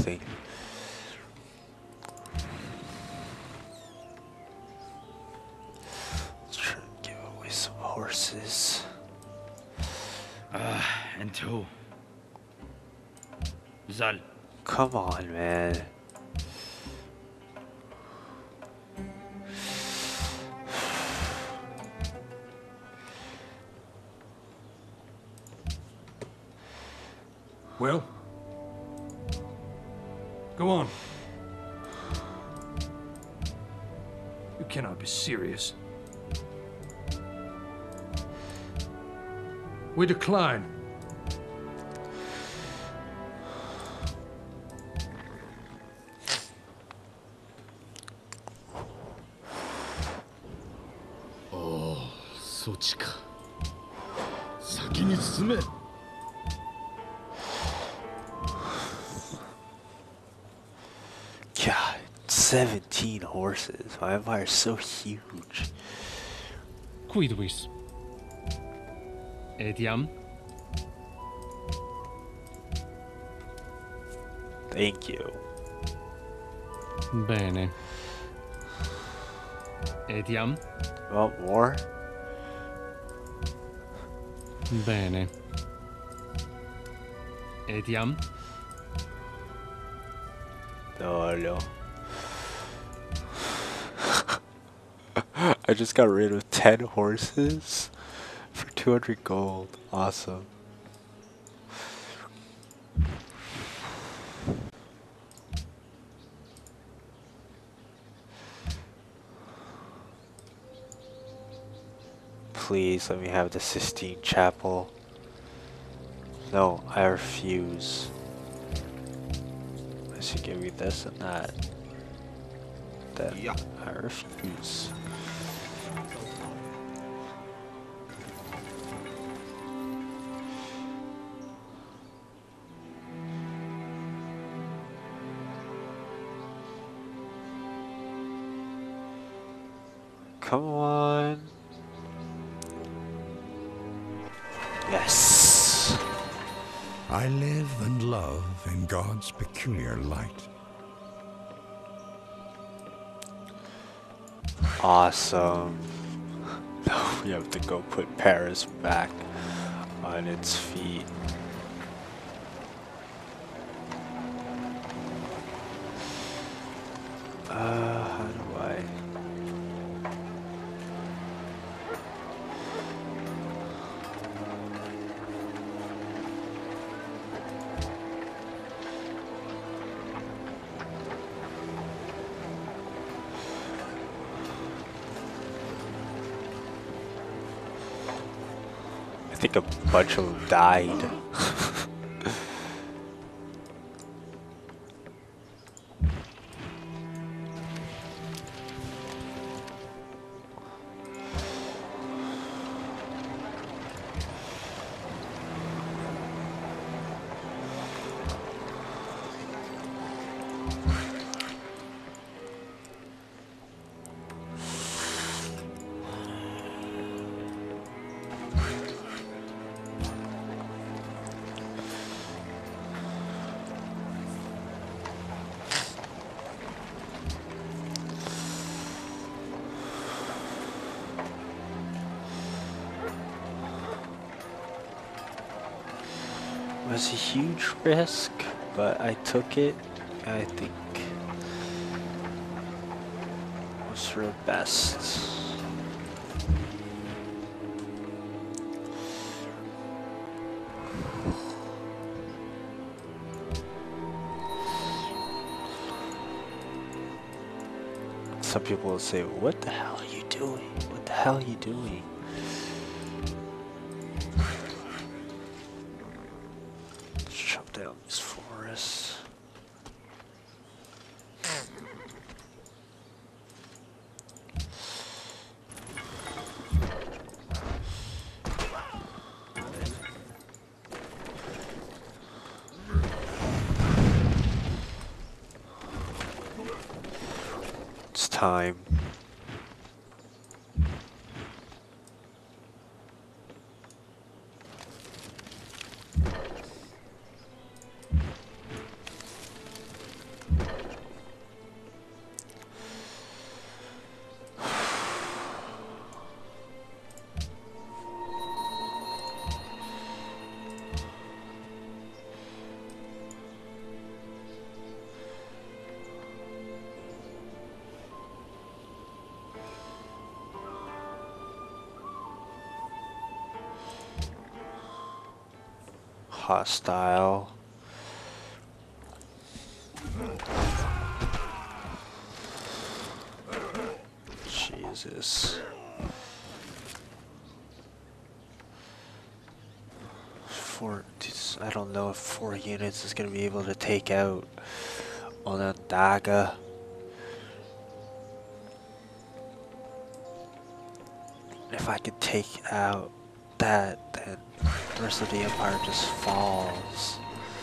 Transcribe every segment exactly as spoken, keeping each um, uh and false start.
something. Let's try to give away some horses. Ah, and two. Zal. Come on, man. Well? Go on. You cannot be serious. We decline. Oh, そっちか。先に進め。 God, seventeen horses. My empire's so huge. Quidvis. Etiam. Thank you. Bene. Etiam. Want more? Bene. Etiam. No, no. I just got rid of ten horses for two hundred gold. Awesome. Please let me have the Sistine Chapel. No, I refuse. Unless you give me this and that. Then Yeah. I refuse. Come on. Yes. I live and love in God's peculiar light. Awesome. Now we have to go put Paris back on its feet. Uh, how do I? I think a bunch of them died. It was a huge risk, but I took it. I think it was for the best. Some people will say, "What the hell are you doing? What the hell are you doing?" Down this forest. It's time. hostile. Jesus. Four, I don't know if four units is gonna be able to take out Onondaga. If I could take out that, then the rest of the empire just falls.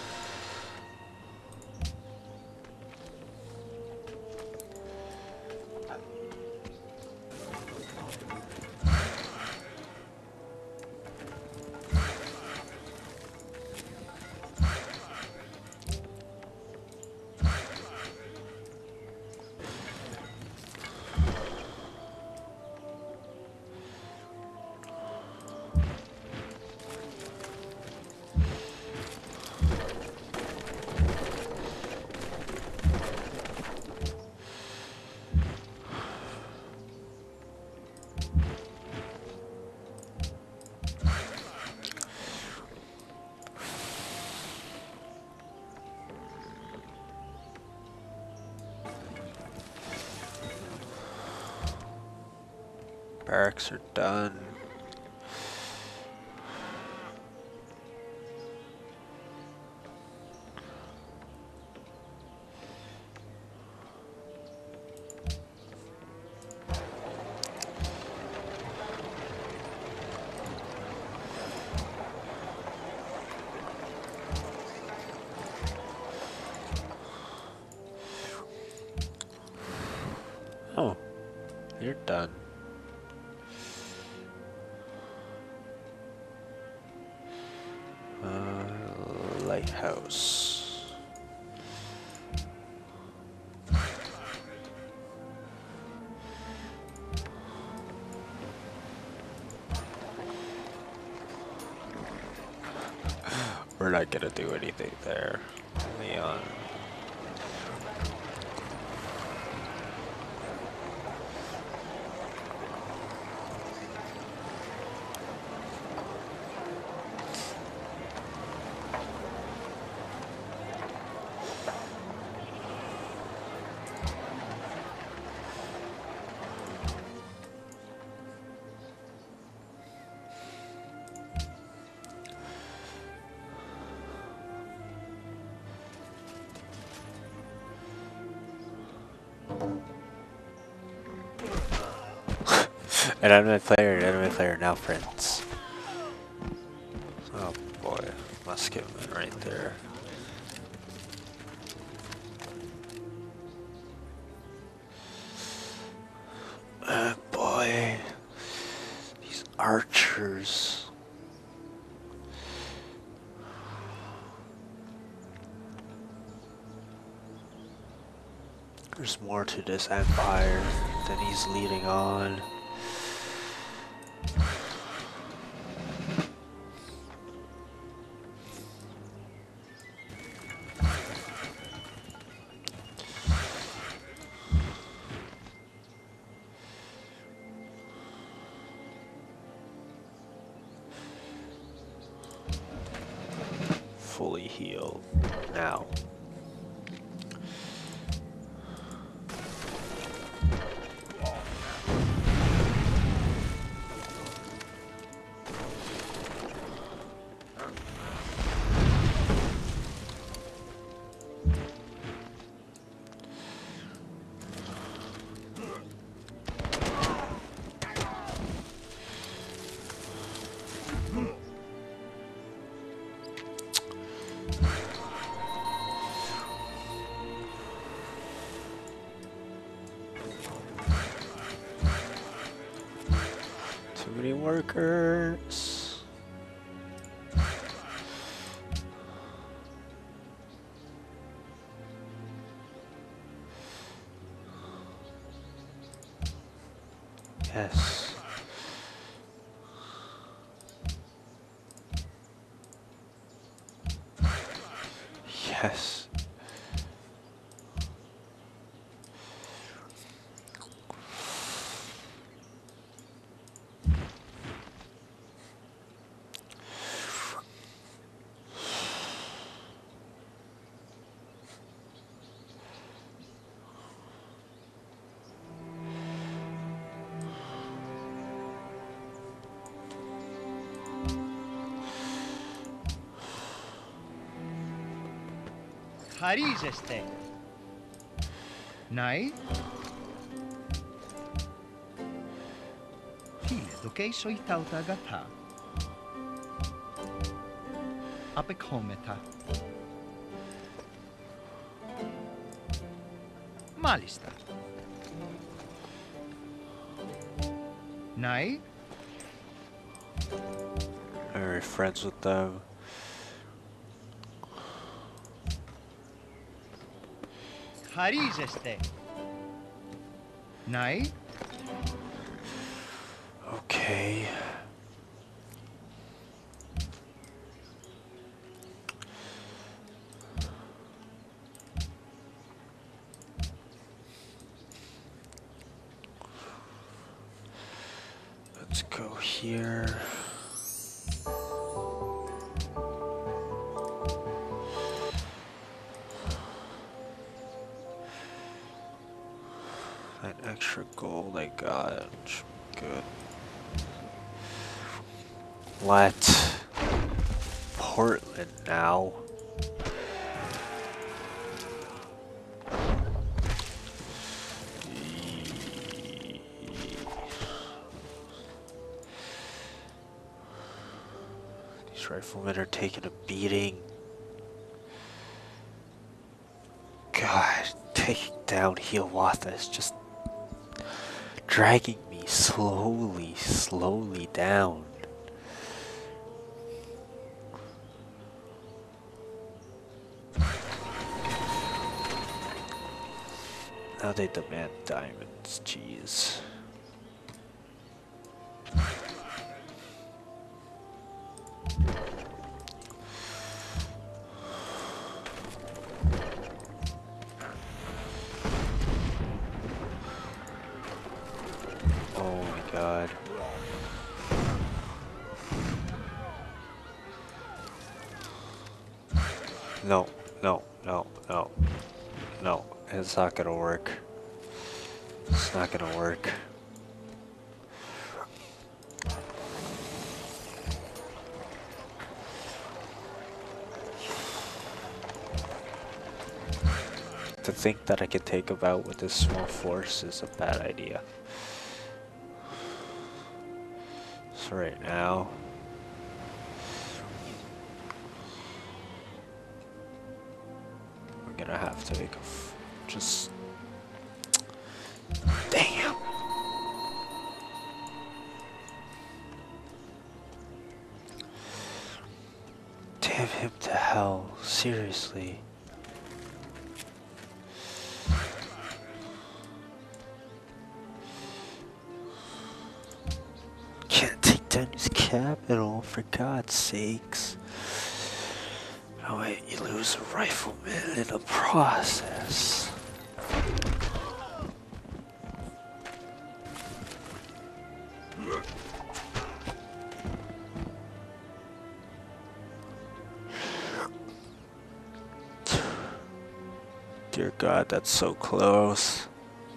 Barracks are done. Oh, you're done. Uh, lighthouse. We're not gonna do anything there, Leon. An enemy player, an enemy player now, friends. Oh boy, musketman right there. Oh boy, these archers. There's more to this empire than he's leading on. Fully healed now. Too many workers. Yes. Yes. Harijeste. Nai? Hile doke soi tauta gata. Apekhometa. Malista. Nai? Are we friends with them? Harijeste. Nai? Okay. Let's go here. That extra gold I got should be good. What? Portland now. These riflemen are taking a beating. God, taking down Hiawatha is just dragging me slowly, slowly down. Now they demand diamonds, jeez. Oh my god. No, no, no, no, no. It's not gonna work. It's not gonna work. To think that I could take him out with this small force is a bad idea. So right now, we're gonna have to make a f just damn. Damn him to hell, seriously. Can't take down his capital, for God's sakes. Oh wait, you lose a rifleman in the process. Dear God, that's so close.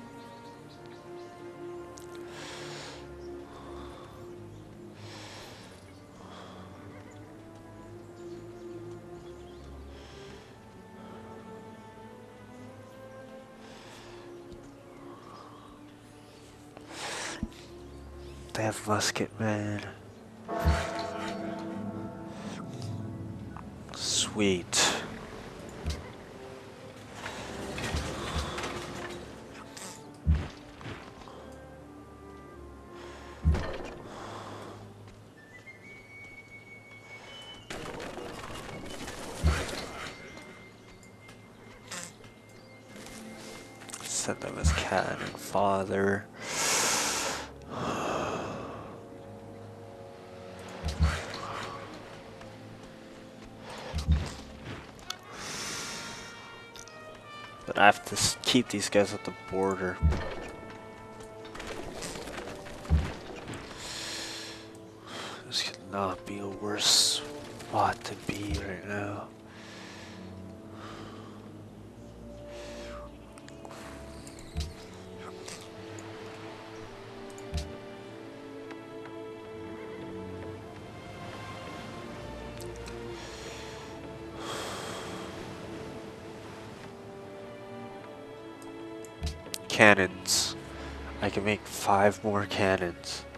They have musket man. Sweet. Send them as cannon father. But I have to s keep these guys at the border. This could not be a worse spot to be right now. cannons. I can make five more cannons.